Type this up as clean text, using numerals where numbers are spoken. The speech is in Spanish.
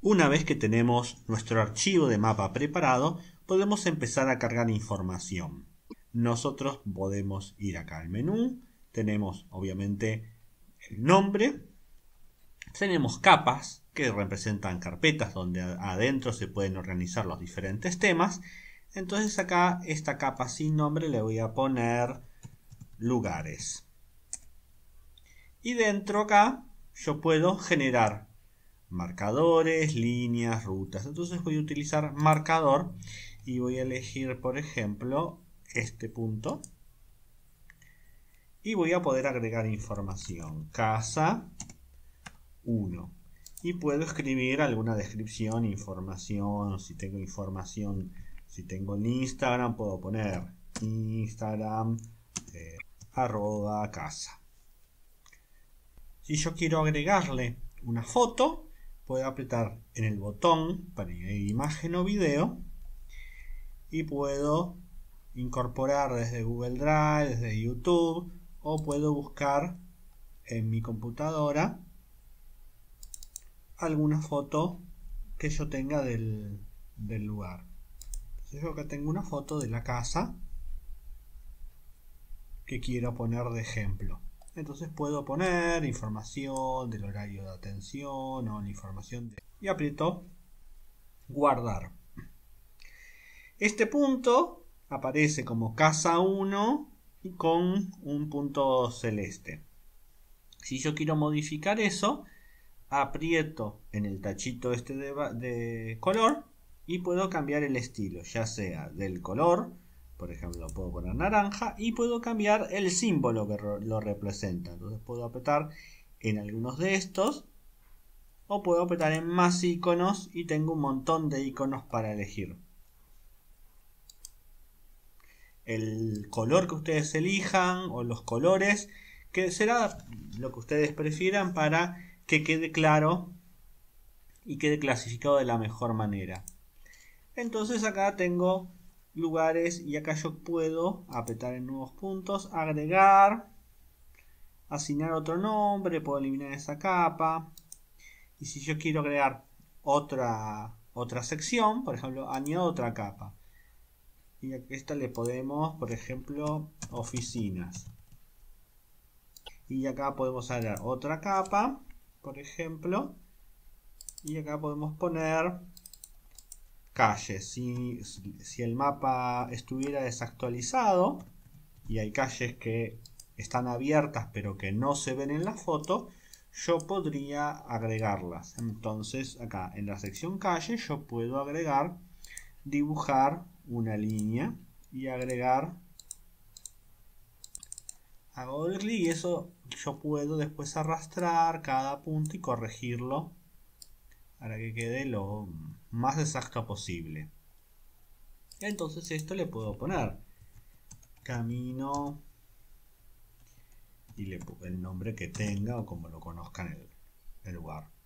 Una vez que tenemos nuestro archivo de mapa preparado, podemos empezar a cargar información. Nosotros podemos ir acá al menú, tenemos obviamente el nombre, tenemos capas que representan carpetas donde adentro se pueden organizar los diferentes temas. Entonces acá esta capa sin nombre le voy a poner lugares. Y dentro acá yo puedo generar marcadores, líneas, rutas. Entonces voy a utilizar marcador y voy a elegir, por ejemplo, este punto. Y voy a poder agregar información. Casa 1. Y puedo escribir alguna descripción, información. Si tengo información, si tengo en Instagram, puedo poner Instagram @casa. Si yo quiero agregarle una foto, puedo apretar en el botón para imagen o video y puedo incorporar desde Google Drive, desde YouTube, o puedo buscar en mi computadora alguna foto que yo tenga del lugar. Entonces yo acá tengo una foto de la casa que quiero poner de ejemplo. Entonces puedo poner información del horario de atención o la información y aprieto guardar. Este punto aparece como casa 1 y con un punto celeste. Si yo quiero modificar eso, aprieto en el tachito este de color y puedo cambiar el estilo, ya sea del color, por ejemplo puedo poner naranja, y puedo cambiar el símbolo que lo representa. Entonces puedo apretar en algunos de estos o puedo apretar en más iconos y tengo un montón de iconos para elegir. El color que ustedes elijan o los colores, que será lo que ustedes prefieran para que quede claro y quede clasificado de la mejor manera. Entonces acá tengo lugares y acá yo puedo apretar en nuevos puntos, agregar, asignar otro nombre, puedo eliminar esa capa. Y si yo quiero agregar otra sección, por ejemplo, añado otra capa. Y a esta le podemos, por ejemplo, oficinas. Y acá podemos agregar otra capa, por ejemplo. Y acá podemos poner calles. Si el mapa estuviera desactualizado y hay calles que están abiertas pero que no se ven en la foto, yo podría agregarlas. Entonces acá en la sección calle yo puedo agregar, dibujar una línea y agregar. Hago doble clic y eso yo puedo después arrastrar cada punto y corregirlo para que quede lo más exacto posible. Entonces esto le puedo poner camino y el nombre que tenga o como lo conozcan el lugar.